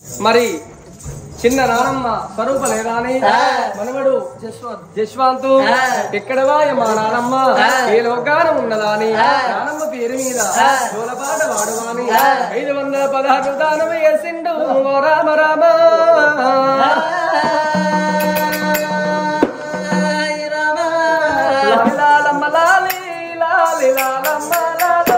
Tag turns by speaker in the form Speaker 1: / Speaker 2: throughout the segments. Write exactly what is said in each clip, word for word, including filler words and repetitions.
Speaker 1: మరి చిన్న నానమ్మ స్వరూప లేదాని మనవడు జశ్వాంతు ఎక్కడవా మా నానమ్మ ఏ లోకాన ఉన్నదాని నానమ్మ పేరు మీద జోలపాట వాడువాని ఐదు వందల పదహారు దానం వేసిండు రామ రామ లాలమ్మ లాలి లాలి లాలమ్మ లాలో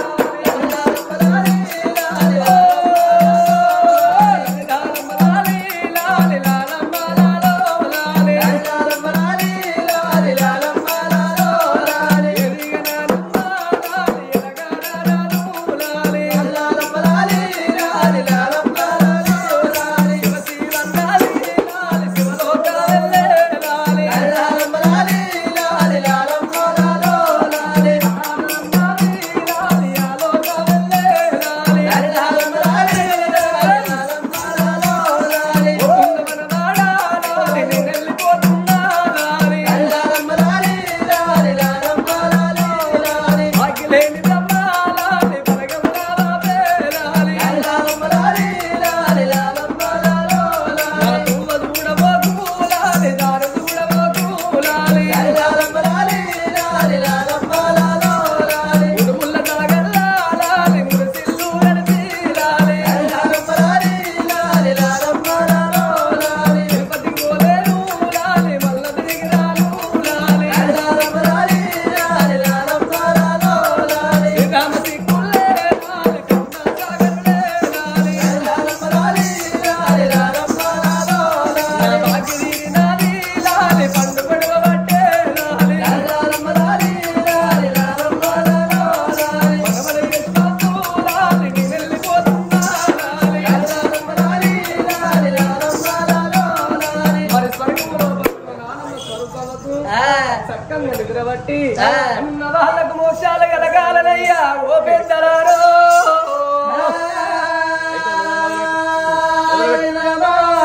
Speaker 1: అన్న వాళ్ళకు మోక్షాలు కలగాలనయ్యా ఓ పెద్దలారో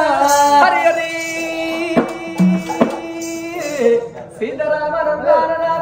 Speaker 1: హరి హరి సీతారామ